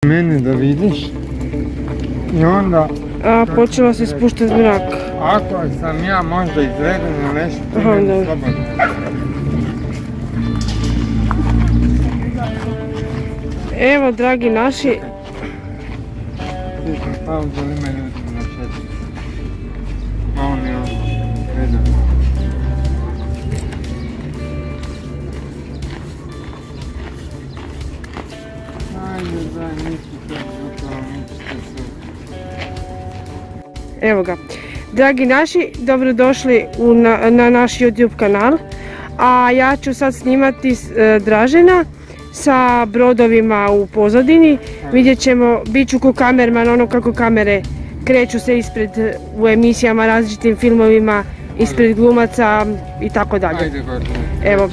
Mene da vidiš i onda... počela se spuštati zrak. Ako sam ja možda izveden ili nešto, ti meni slobodno. Evo, dragi naši. Pauza li me ljudi na šetnici. Malo mi ono, vedo. Ajde, daj, nisi to zapravo, ničite se. Evo ga. Dragi naši, dobrodošli na naš YouTube kanal. A ja ću sad snimati Dražena sa brodovima u pozadini. Vidjet ćemo, bit ću ko kamerman, ono kako kamere kreću se ispred u emisijama, različitim filmovima, ispred glumaca i tako dalje. Ajde, Gordane. Evo.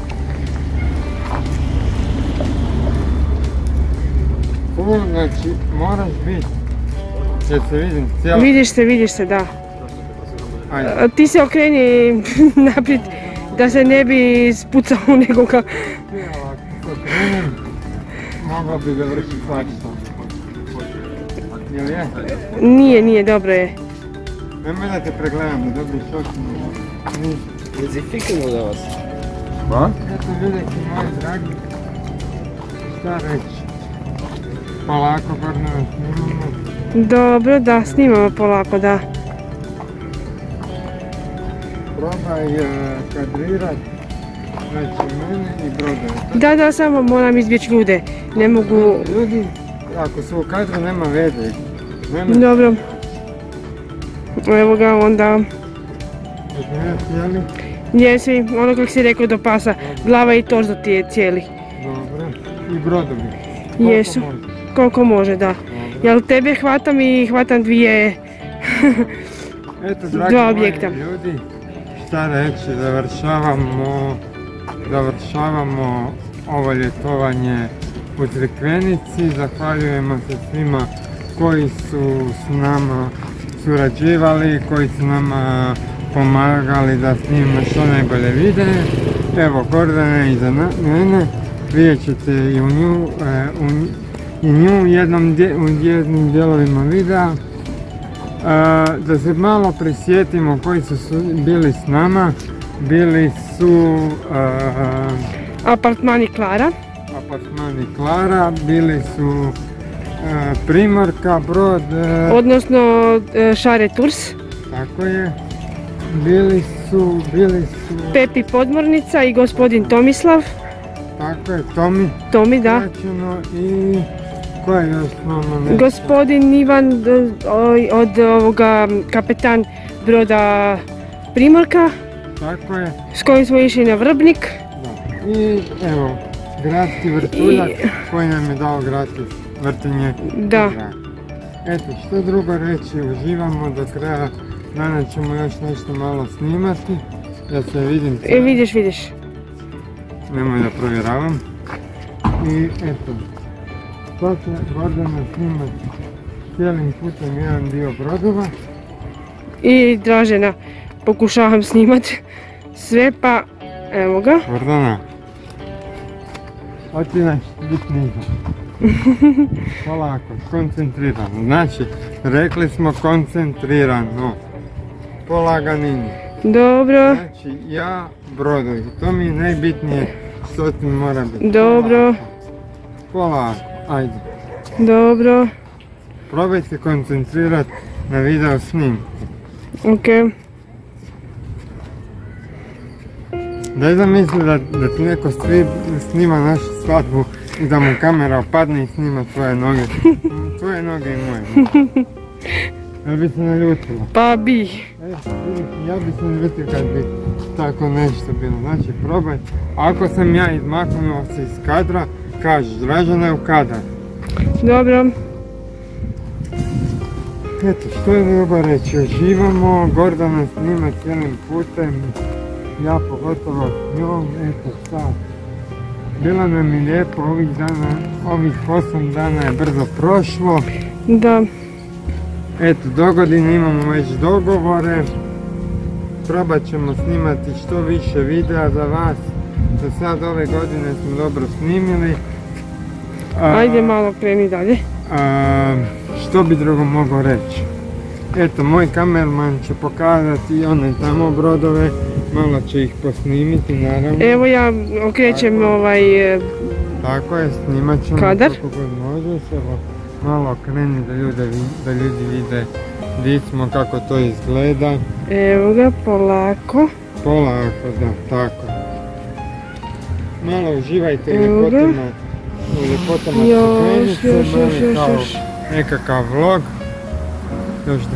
Znači, moraš biti. Jer se vidim cijelo... Vidiš se, da. Ajde. Ti se okreni naprijed da se ne bi spucao u nekoga. Okrenem, mogao bi završiti svačito. Jel je? Nije, dobro je. Nemoj da te pregledam, da dobri šok. Jesi fiknuo da vas? Ba? Eto ljudeki moji dragi, šta reći? Polako, Gordana, snimamo. Dobro, da, snimamo polako, da. Probaj kadrirat, znači mene i brodove. Da, samo moram izbjeći ljude, ne mogu... Ljudi, ako su u kadru nema veze. Dobro. Evo ga onda... Cijeli? Jesi, ono kako si rekao do pasa, glava i torzo ti je cijeli. Dobro. I brodovi? Jesu, koliko može, da. Jel tebe hvatam i hvatam dvije... Eto, dragi moji ljudi, šta reći, završavamo ovo ljetovanje u Crikvenici. Zahvaljujemo se svima koji su s nama surađivali, koji su nama pomagali da snimimo što najbolje videe. Evo, Gordana iza mene, vidjet ćete i nju u jednim dijelovima videa. Da se malo prisjetimo koji su bili s nama. Bili su Apartmani Klara, bili su Primorka, brod... Odnosno Šare Tours. Tako je. Bili su... Pepi Podmornica i gospodin Tomislav. Tako je, Tomi, da. I... Ko je još s nama? Gospodin Ivan od ovoga kapetan broda Primorka. Tako je. S kojim smo išli na Vrbnik. I evo, gradski vrtuljak koji nam je dao gradski vrtenje. Da. Eto, što drugo reći, uživamo do kraja. Danas ćemo još nešto malo snimati. Ja se vidim. Vidiš. Nemoj da provjeravam. I eto. Sad će Gordana snimati cijelim putem jedan dio brodova. I Dražena pokušavam snimati sve, pa evo ga. Gordana, hoćeš biti niža. Polako, koncentrirano. Znači, rekli smo koncentrirano. Polaganini. Dobro. Znači, ja brodovi. To mi je najbitnije što ti mora biti. Dobro. Polako. Ajde. Dobro. Probaj se koncentrirati na video snimku. Ok. Daj da misli da ti neko snima našu svadbu i da mu kamera opadne i snima tvoje noge. Tvoje noge i moje. Jel bi se naljutila? Pa bi. Ja bi se naljutio kad bi tako nešto bilo. Znači probaj. Ako sam ja izmaknuo se iz kadra, kažeš, Dražena je u kadar. Dobro. Eto, što je drugo reći, uživamo, Gordana snima cijelim putem, ja pogotovo s njom, eto šta. Bilo nam je lijepo ovih 8 dana je brzo prošlo. Da. Eto, dogodine imamo već dogovore, probat ćemo snimati što više videa za vas. Do sad ove godine smo dobro snimili. Ajde malo kreni dalje. Što bi drugo mogao reći? Eto, moj kamerman će pokazati i one tamo brodove, malo će ih posnimiti naravno. Evo ja okrećem Tako je, snimat ćemo kadar. kako god može se, malo okreni da ljudi vide gdje smo, kako to izgleda. Evo ga, polako. Polako, da, tako. Malo uživajte u Evo ga. ljepotama Još. Crikvenice, malo kao nekakav vlog. Još da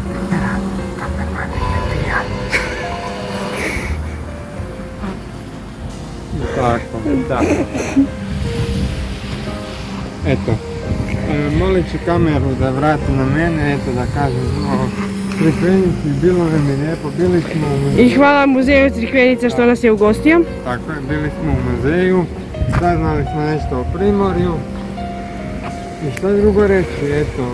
tako, da. Eto, molit ću kameru da vrati na mene, eto da kažem o Crikvenici, bilo nam je lijepo, bili smo u muzeju. I hvala muzeju Crikvenica što nas je ugostio. Tako je, bili smo u muzeju, saznali smo nešto o Primorju. I šta drugo reći, eto,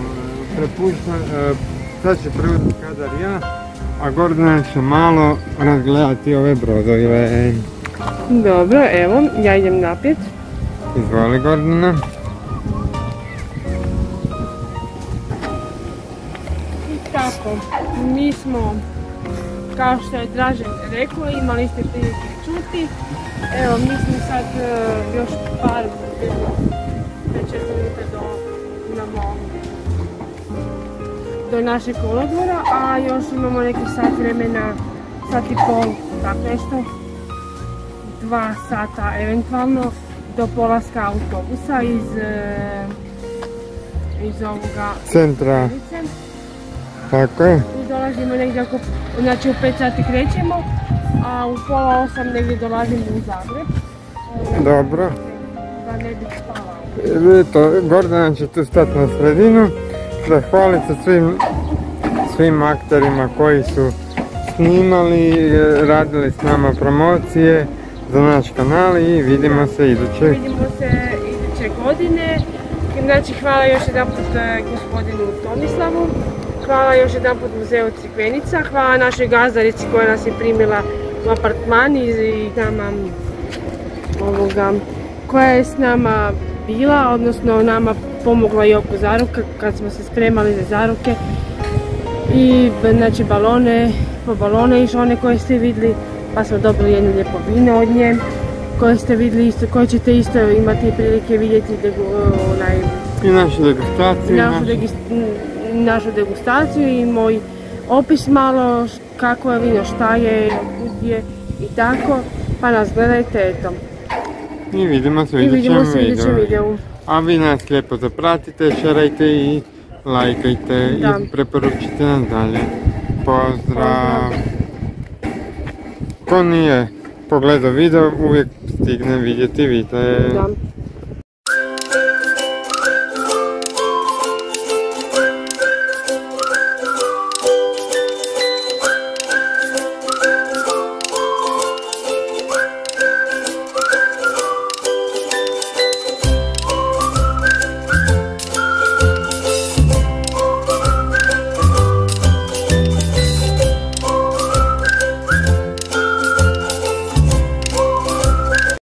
sad ću preuzeti kadar ja, a Gordana će malo razgledati ove brodove. Dobro, evo, ja idem naprijed. Izvoli Gordana. I tako, mi smo, kao što je Dražen rekao, imali ste prilike čuti. Evo, mi smo sad još par 5-6 minuta do našeg kolodvora, a još imamo neki sat vremena, sat i pol, tako nešto, 2 sata eventualno, do polaska autobusa iz ovoga Centra. Tako je. I dolazimo negdje oko, znači u 5 sati krećemo, a u pola 8 negdje dolazimo u Zagreb. Dobro. Da ne bi spala. Eto, Gordana će tu stati na sredinu, zahvaliti se svim akterima koji su snimali, radili s nama promocije za naš kanal i vidimo se iduće. Vidimo se iduće godine. Znači hvala još jedan put gospodinu Tomislavu, hvala još jedan put muzeju Crikvenica, hvala našoj gazdarici koja nas je primila u apartman i nama koja je s nama bila, odnosno nama pomogla i oko zaruka kad smo se spremali za zaruke. I znači po balone išle one koje ste vidjeli, pa smo dobili jedno lijepo vino od nje koje ste vidjeli isto, koje ćete isto imati prilike vidjeti i našu degustaciju i moj opis malo kako je vino, šta je, kud je i tako, pa nas gledajte, eto. I vidimo se u idućem videu. A vi nas lijepo zapratite, šerajte i lajkajte i preporučite nam dalje. Pozdrav! Ko nije pogledao video, uvijek stigne vidjeti video.